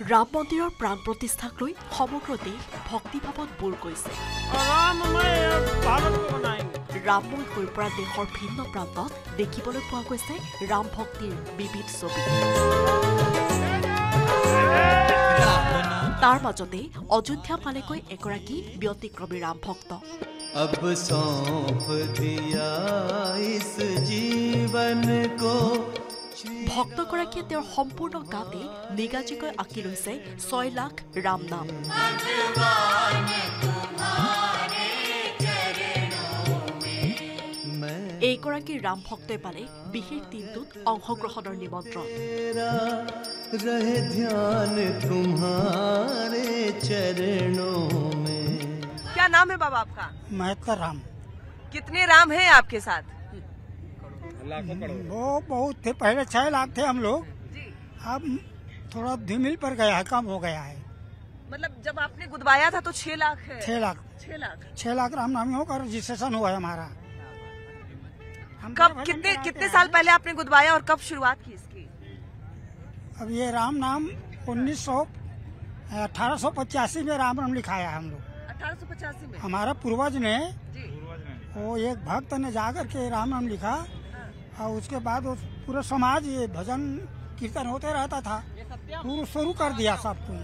ৰাম মন্দিৰৰ প্ৰাণ প্ৰতিষ্ঠাক লৈ সমগ্ৰ দেশ ভক্তিভাৱত বুৰ গৈছে। ৰামময় হৈ পৰা দেশৰ ভিন্ন প্ৰান্তত দেখিবলৈ পোৱা গৈছে ৰাম ভক্তিৰ বিবিধ ছবি। তাৰ মাজতে অযোধ্যা পালেগৈ এগৰাকী ব্যতিক্ৰমী ৰাম ভক্ত। अब सौंप दिया इस जीवन को। ভক্তগৰাকীয়ে তেওঁৰ সম্পূৰ্ণ গাতে নিগাজিকৈ আঁকি লৈছে 6 লাখ ৰাম নাম। এইগৰাকী ৰাম ভক্তই পালে বিশেষ দিনটোত অংশগ্ৰহণৰ নিমন্ত্ৰণ। रहे ध्यान तुम्हारे चरणों में। क्या नाम है बाबा आपका? महत्तर राम। कितने राम हैं आपके साथ? वो बहुत थे, पहले 6 लाख थे हम लोग, अब थोड़ा धीमिल पर गया है, कम हो गया है। मतलब जब आपने गुदवाया था तो 6 लाख है। 6 लाख 6 लाख राम नामी होकर रजिस्ट्रेशन हुआ है हमारा। कब कितने साल पहले आपने गुदवाया और कब शुरुआत की इसकी? अब ये राम नाम 1885 में राम नाम लिखाया हम लोग। 1885 में हमारा पूर्वज ने वो एक भक्त ने जाकर के राम नाम लिखा और उसके बाद वो पूरा समाज ये भजन कीर्तन होते रहता था, पूरा शुरू कर दिया सब कुछ।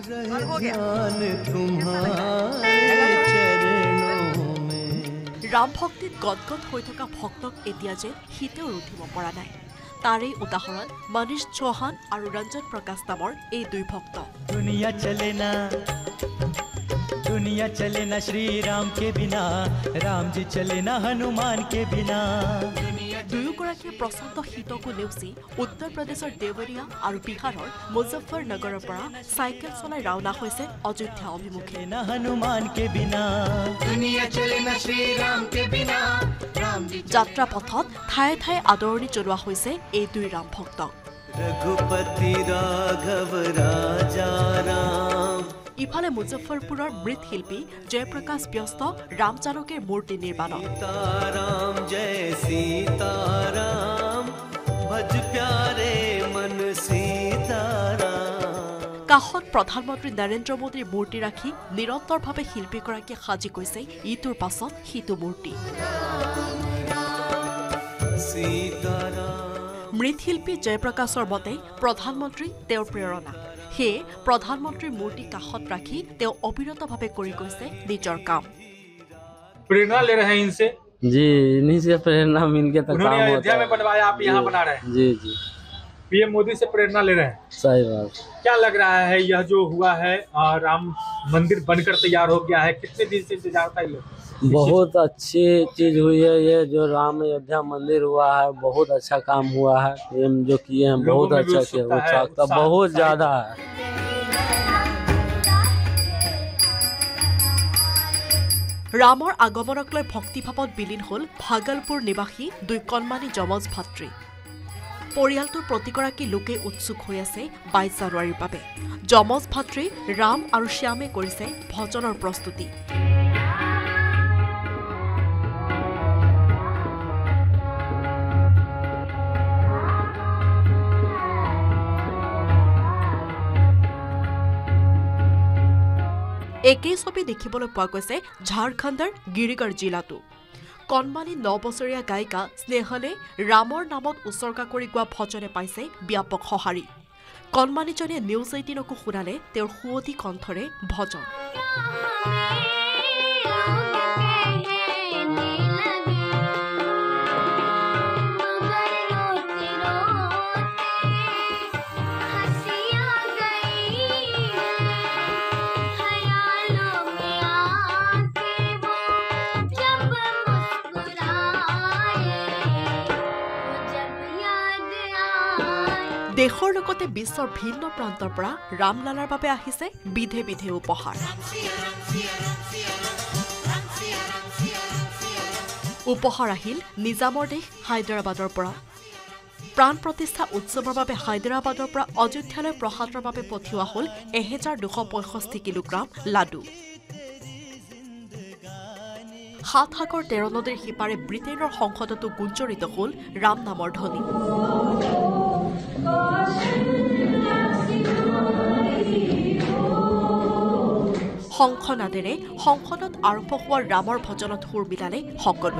ৰাম ভক্তিত গদগদ হৈ থকা ভক্তক এতিয়া যে শীতেও উঠিব পৰা নাই। তাৰেই উদাহৰণ মনীষ চৌহান আৰু ৰঞ্জন প্ৰকাশ নামৰ এই দুই ভক্ত। दुनिया चले ना श्री राम के बिना, राम जी चले ना हनुमान के बिना। দুয়োগৰাকীয়ে প্ৰচণ্ড শীতকো নেওচি উত্তৰ প্ৰদেশৰ দেৱৰিয়া আৰু বিহাৰৰ মুজফ্ফৰনগৰৰ পৰা চাইকেল চলাই ৰাওনা হৈছে অযোধ্যা অভিমুখে। যাত্ৰা পথত ঠায়ে ঠায়ে আদৰণি জনোৱা হৈছে এই দুই ৰাম ভক্তক। ইফালে মুজফ্ফৰপুৰৰ মৃৎশিল্পী জয়প্ৰকাশ ব্যস্ত ৰাম জানকীৰ মূৰ্তি নিৰ্মাণত। কাষত প্ৰধানমন্ত্ৰী নৰেন্দ্ৰ মোদীৰ মূৰ্তি ৰাখি নিৰন্তৰভাৱে শিল্পীগৰাকীয়ে সাজি গৈছে ইটোৰ পাছত সিটো মূৰ্তি। মৃৎশিল্পী জয়প্ৰকাশৰ মতে প্ৰধানমন্ত্ৰী তেওঁৰ প্ৰেৰণা। সেয়ে প্ৰধানমন্ত্ৰীৰ মূৰ্তি কাষত ৰাখি তেওঁ অবিৰতভাৱে কৰি গৈছে নিজৰ কাম। प्रेरणा ले रहे हैं इनसे? जी, इन्हीं से प्रेरणा मिल के तो काम होता है। अयोध्या में बनवाया, आप यहाँ बना रहे हैं? जी जी, पीएम मोदी से प्रेरणा ले रहे हैं। सही बात। क्या लग रहा है यह जो हुआ है राम मंदिर बनकर तैयार हो गया है, कितने दिन से इंतजार था ये? बहुत अच्छी चीज हुई है ये जो राम अयोध्या मंदिर हुआ है, बहुत अच्छा काम हुआ है। ये जो किए हैं बहुत अच्छा किया, उत्साहता बहुत ज्यादा है। ৰামৰ আগমনক লৈ ভক্তিভাৱত বিলীন হ'ল ভাগলপুৰ নিবাসী দুই কণমানি যমজ ভাতৃ। পৰিয়ালটোৰ প্ৰতিগৰাকী লোকে উৎসুক হৈ আছে 22 জানুৱাৰীৰ বাবে। যমজ ভাতৃ ৰাম আৰু শ্যামে কৰিছে ভজনৰ প্ৰস্তুতি। একেই ছবি দেখিবলৈ পোৱা গৈছে ঝাৰখণ্ডৰ গিৰিগড় জিলাতো। কণমানি 9 বছৰীয়া গায়িকা স্নেহলে ৰামৰ নামত উৎসৰ্গা কৰি গোৱা ভজনে পাইছে ব্যাপক সঁহাৰি। কণমানিজনীয়ে নিউজ 18কো শুনালে তেওঁৰ সুৱধি কণ্ঠৰে ভজন। দেশৰ লগতে বিশ্বৰ ভিন্ন প্ৰান্তৰ পৰা ৰামলালাৰ বাবে আহিছে বিধে বিধে উপহাৰ। উপহাৰ আহিল নিজামৰ দেশ হায়দৰাবাদৰ পৰা। প্ৰাণ প্ৰতিষ্ঠা উৎসৱৰ বাবে হায়দৰাবাদৰ পৰা অযোধ্যালৈ প্ৰসাদৰ বাবে পঠিওৱা হ'ল 1265 কিলোগ্ৰাম লাডু। 7 সাগৰ 13 নদীৰ সিপাৰে ব্ৰিটেইনৰ সংসদতো গুঞ্জৰিত হ'ল ৰাম নামৰ ধ্বনি। শংখনাদেৰে সংসদত আৰম্ভ হোৱা ৰামৰ ভজনত সুৰ মিলালে সকলোৱে।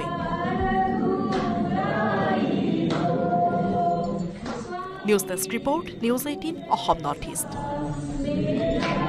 News desk report, news 18 Assam north east.